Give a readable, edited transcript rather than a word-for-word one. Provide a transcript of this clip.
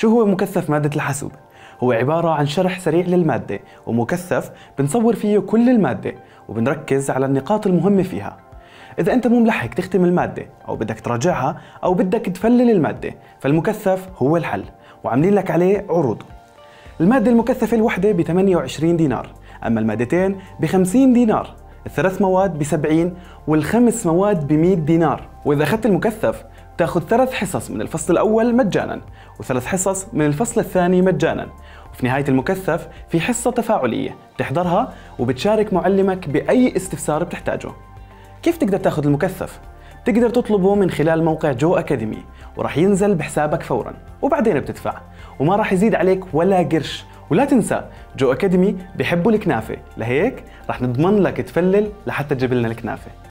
شو هو مكثف مادة الحاسوب؟ هو عبارة عن شرح سريع للمادة ومكثف بنصور فيه كل المادة وبنركز على النقاط المهمة فيها. إذا أنت مو ملحق تختم المادة أو بدك تراجعها أو بدك تفلل المادة فالمكثف هو الحل وعاملين لك عليه عروض. المادة المكثفة الوحدة ب 28 دينار، أما المادتين ب 50 دينار، الثلاث مواد ب 70 والخمس مواد ب 100 دينار. وإذا أخذت المكثف تاخذ 3 حصص من الفصل الأول مجانا و3 حصص من الفصل الثاني مجانا، وفي نهاية المكثف في حصة تفاعلية بتحضرها وبتشارك معلمك بأي استفسار بتحتاجه. كيف تقدر تاخذ المكثف؟ بتقدر تطلبه من خلال موقع جو أكاديمي وراح ينزل بحسابك فورا وبعدين بتدفع وما راح يزيد عليك ولا قرش. ولا تنسى جو أكاديمي بيحبوا الكنافة، لهيك راح نضمن لك تفلل لحتى تجيب لنا الكنافة.